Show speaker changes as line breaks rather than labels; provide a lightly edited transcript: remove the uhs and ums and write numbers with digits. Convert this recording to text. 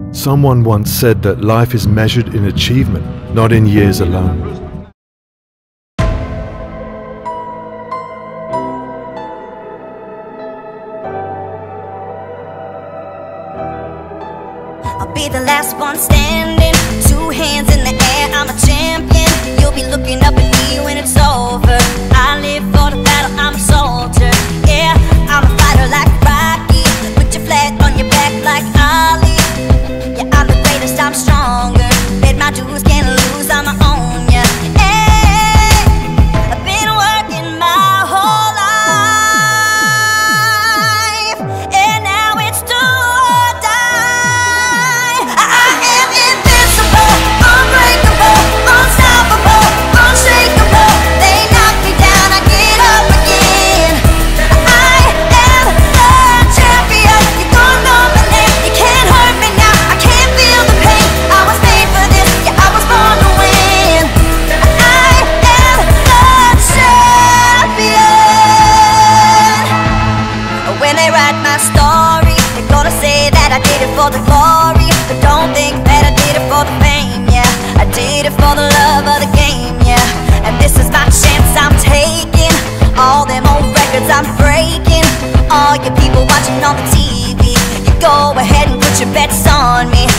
Someone once said that life is measured in achievement, not in years alone.
I'll be the last one standing, 2 hands in the air, I'm a champion. You'll be looking up at me when it's over. I live for the battle, I'm a soldier. Yeah, I'm a fighter like Rocky, put your flag on your back like Ali. Yeah, I'm the greatest, I'm stronger. Bet my dues, can't lose, I'ma own ya. Hey, I've been working my whole life, and now it's do or die. I am invincible, unbreakable, unstoppable, unshakable. They knock me down, I get up again. I am the champion. You're gonna know my name, you can't hurt me now. I can't feel the pain, I was made for this, yeah, I was born to win. I am the champion. When they write my story, they're gonna say that I did it for the glory. But don't think that I did it for the fame, yeah. I did it for the love of the game, yeah. And this is my chance I'm taking. All them old records I'm breaking. All you people watching on the TV, you go ahead and put your bets on me.